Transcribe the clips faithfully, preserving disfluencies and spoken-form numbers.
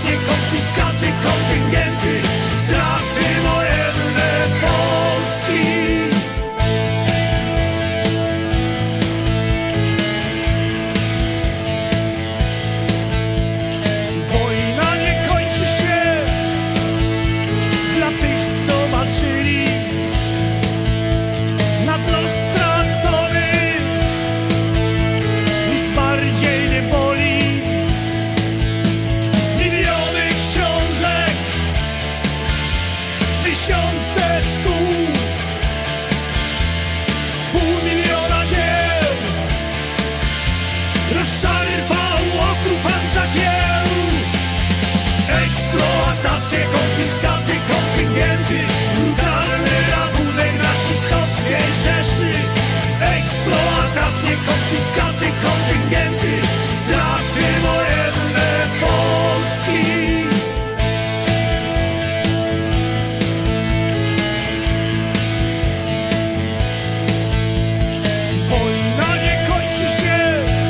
eksploatacje, konfiskaty, kontyngenty, straty wojenne Polski. Wojna nie kończy się dla tych, co walczyli nad los stracony. Nic bardziej nie boli. Miliony książek, tysiące szkół, pół miliona dzieł rozszarpał okupanta kieł. Eksploatacje, konfiskaty, kontyngenty, brutalny rabunek rasistowskiej Rzeszy. Eksploatacje, konfiskaty, kontyngenty, straty wojenne Polski. Wojna nie kończy się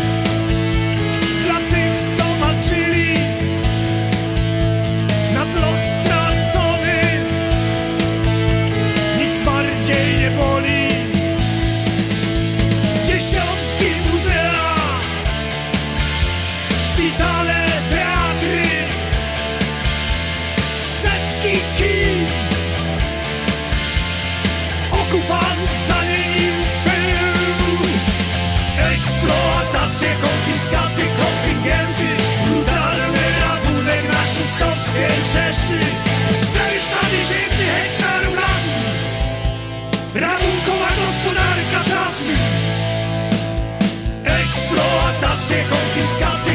dla tych, co walczyli nad los stracony. Nic bardziej nie boli. Dziesiątki muzea, szpitale, teatry, setki kin. Okupant zamienił w pył. Eksploatacje, konfiskaty, kontyngenty, brutalny rabunek rasistowskiej Rzeszy. czterysta tysięcy hektarów lasu, rabunkowa gospodarka czasu. Eksploatacje, konfiskaty,